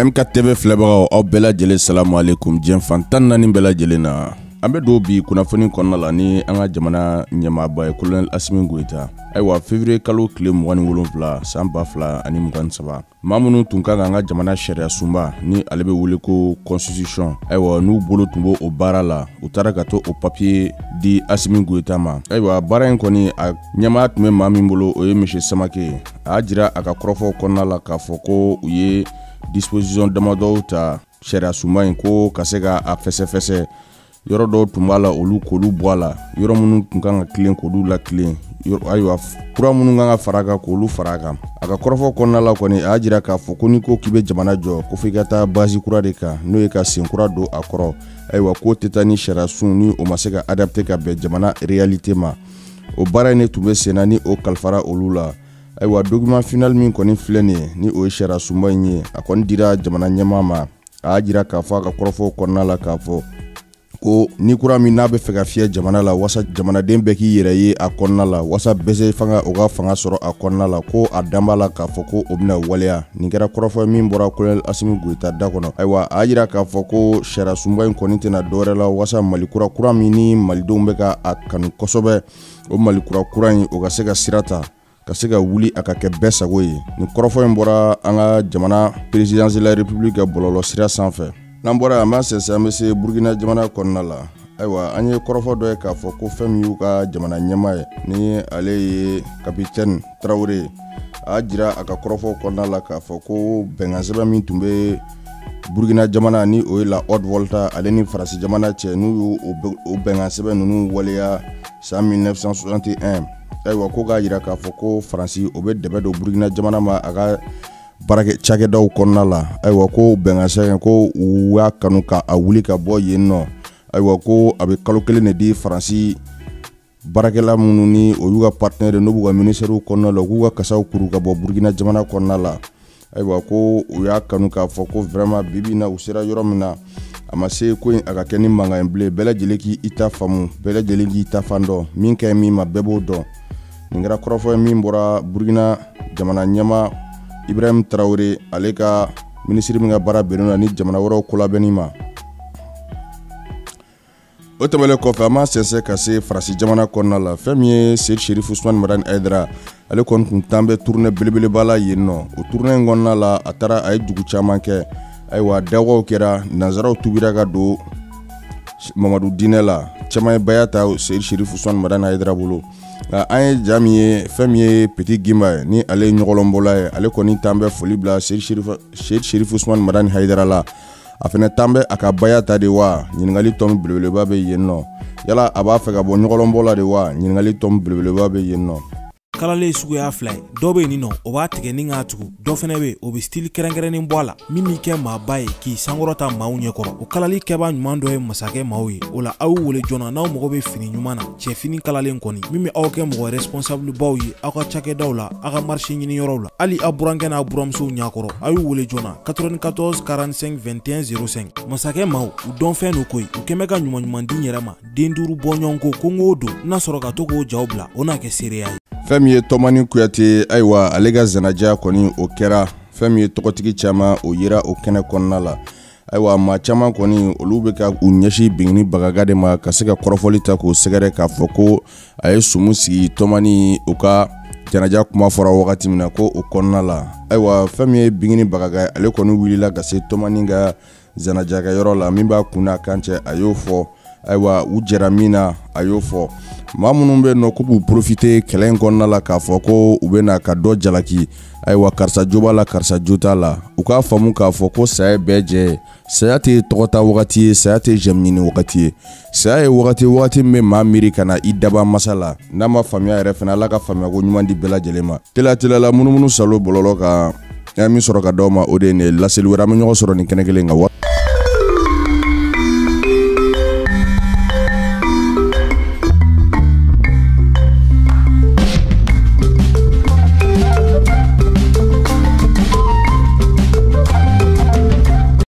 MK TV filɛbagaw aw bɛɛ lajɛlen salamu alaikum diɲɛ fan 14 bɛɛ lajɛlen na. An bɛ don bi kunnafoni kɔnɔna la ni an ka jamana ɲɛmaaba ye Colonel Assimi Goïta. Ayiwa février kalo tile 27 san 2023 maa minnu tun ka kan ka jamana sariya sunba ni ale bɛ wele ko constitution. Ayiwa n'u bolo tun b'o baara la u taara ka to o papier di Assimi Goïta ma. Ayiwa baara in kɔni a ɲɛmaa tun bɛ maa min bolo o ye monsieur Samake. A y'a jira a ka kɔrɔfɔ kɔnɔna la k'a fɔ ko u ye disposition damadɔw ta sariya sunba in ko ka se ka a fɛsɛfɛsɛ. Yɔrɔ dɔw tun b'a la olu k'olu bɔ a la, yɔrɔ minnu tun kan ka tilen k'olu la tilen, ayiwa kura minnu kan ka fara kan k'olu fara kan. A ka kɔrɔfɔ kɔnɔna la kɔni a y'a jira k'a fɔ ko ni ko k'i bɛ jamana jɔ ko f'i ka taa base kura de kan n'o ye ka sen kura don a kɔrɔ. Ayiwa k'o tɛ taa ni sariya sun ni o ma se ka adapter ka bɛn jamana réalité ma. O baara in ne tun bɛ sen na ni o kalifara olu la. Ayiwa document final min kɔni filɛ nin ye ni o ye sariya sunba in ye a kɔni dira jamana ɲɛmaa ma. A y'a jira k'a fɔ a ka kɔrɔfɔ kɔnɔna la k'a fɔ ko ni kura min n'a bɛ fɛ ka fiyɛ jamana la wasa jamanaden bɛɛ k'i yɛrɛ ye a kɔnɔna la wasa bɛɛ fanga o ka fanga sɔrɔ a kɔnɔna la ko a dan b'a la k'a fɔ ko o bɛna waleya. Nin kɛra kɔrɔfɔ min bɔra Colonel Assimi Goïta da kɔnɔ. Ayiwa a y'a jira k'a fɔ ko sariya sunba in kɔni tɛna dɔwɛrɛ la wasa Mali kura min ni malidenw bɛ ka a kanu kosɛbɛ o Mali kura in o ka se ka sira ta ka se ka wuli a ka kɛ bɛɛ sago ye. Nin kɔrɔfɔ in bɔra an ka jamana présidence de la république bɔlɔlɔ sira sanfɛ. N'an bɔra an b'a sɛnsɛn an bɛ se Burkina jamana kɔnɔna la. Ayiwa an ye kɔrɔfɔ dɔ ye k'a fɔ ko fɛn min y'u ka jamana ɲɛmaa ye ni ale ye capitaine Traoré. A y'a jira a ka kɔrɔfɔ kɔnɔna la k'a fɔ ko bɛnkan sɛbɛn min tun bɛ Burkina jamana ni o ye la Haute Volta ale ni Faransi jamana cɛ n'u y'o o bɛnkan sɛbɛn ninnu waleya san 1961. Ayiwa ko k'a jira k'a fɔ ko Faransi o bɛ dɛbɛ don Burkina jamana ma a ka barakɛ cakɛdaw kɔnɔna la. Ayiwa ko bɛnkan sɛbɛn ko u y'a kanu ka a wuli ka bɔ yen nɔ. Ayiwa ko a bɛ kalo kelen de di Faransi baarakɛla minnu ni o y'u ka partenaire n'u b'u ka ministère kɔnɔna la u k'u ka kasaw kuru ka bɔ Burkina jamana kɔnɔna la. Ayiwa ko u y'a kanu k'a fɔ ko vraiment bibi na u sera yɔrɔ min na a ma se ko in a ka kɛ ni mankan ye bilen. Bɛɛ lajɛlen k'i ta faamu, bɛɛ lajɛlen k'i ta fan dɔn, min ka ɲi min ma bɛɛ b'o dɔn. Nin kɛra kɔrɔfɔ min bɔra Burkina jamana ɲɛmaa Ibrahim Traoré ale ka ministre min ka baara bɛnnen na ni jamana wɛrɛw kolabɛnni ma. O tɛmɛnen kɔfɛ an b'a sɛnsɛn ka se Faransi jamana kɔnɔna la. Fɛn min ye Seyid Cherif Ousmane Madani Haidara ale kɔni kun tan bɛ tournée belebeleba la yen nɔ. O tournée in kɔnɔna la a taara a ye dugu caman kɛ. Ayiwa dawɔw kɛra nanzaraw tubira ka don Mamadu diinɛ la. Caman ye baya ta Seyid Cherif Ousmane Madani Haidara bolo. An ye ja min ye fɛn min ye Petit Gimba ye ni ale ye ɲɔgɔlɔnbɔla ye ale kɔni tan bɛ foli bila Seyid Cherif Ousmane Madani Haidara la. A fɛnɛ tan bɛ a ka baya ta de wa ɲininkali tɔmi belebeleba bɛ yen nɔ. Yala a b'a fɛ ka bɔ ɲɔgɔlɔnbɔ la de wa ɲininkali tɔmi belebeleba bɛ yen nɔ. Kalalen suguya fila ye dɔ bɛ yen nɔ o b'a tigɛ ni k'a tugu dɔ fɛnɛ bɛ o bɛ style kɛrɛnkɛrɛnnen bɔ a la min b'i kɛ maaba ye k'i sankɔrɔta maaw ɲɛkɔrɔ. O kalali kɛba ɲuman dɔ ye masakɛ maaw ye o la aw wele joona n'aw mago bɛ fini ɲuman na cɛ fini kalalen kɔni min bɛ aw kɛ mɔgɔ responsable baw ye aw ka cakɛdaw la aw ka marché ɲiniyɔrɔw la hali aw burankɛ n'a buramusow ɲɛkɔrɔ aw y'u wele joona 94 45 21 05. Masakɛ maaw u dɔn fɛn do koyi u kɛmɛ ka ɲuman di yɛrɛ ma den duuru bɔɲɔgɔn ko ŋ'o don n'a sɔrɔ ka to k'o jaw bila o n'a kɛ seereya ye. Fɛn min ye Tɔmani Kuyate ayiwa ale ka zanaja kɔni o kɛra fɛn min ye tɔgɔtigi caman o yera o kɛnɛ kɔnɔna la. Ayiwa maa caman kɔni olu bɛ ka u ɲɛsin Bingini Bagaga de ma ka se ka kɔrɔfɔli ta k'o sɛgɛrɛ k'a fɔ ko a ye sumu sigi Tɔmani u ka janaja kuma fɔra wagati min na ko o kɔnɔna la. Ayiwa fɛn min ye Bingini Bagaga ale kɔni wulila ka se Tɔmani ka zanaja kɛ yɔrɔ la min b'a kun n'a kan cɛ a y'o fɔ. Ayiwa u jɛra min na a y'o fɔ. Maa minnu bɛ nɔ ko b'u profiter kɛlɛ in kɔnɔna la k'a fɔ ko u bɛ na ka dɔ jalaki. Ayiwa karisa jo b'a la karisa jo t'a la u k'a faamu k'a fɔ ko saya bɛɛ jɛ ye. Saya tɛ tɔgɔta wagati ye saya tɛ jɛmu ɲini wagati ye. Saya ye wagati min bɛ maa miiri ka na i daba masa la n'a ma faamuya yɛrɛ fana Ala ka faamuya ko ɲuman di bɛɛ lajɛlen ma. Teliya la munumunu salo bɔlɔlɔ kan an min sɔrɔ ka d'aw ma o de ye nin laseli wɛrɛ an bɛ ɲɔgɔn sɔrɔ nin kɛnɛ kelen kan.